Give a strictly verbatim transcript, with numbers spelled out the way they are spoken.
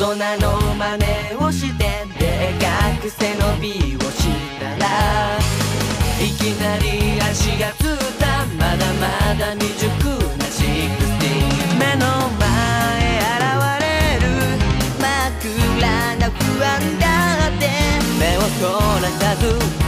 人の真似をしてでかく背伸びをしたらいきなり足がつったまだまだ未熟なシックスティーン目の前現れる真っ暗な不安だって目を凝らさず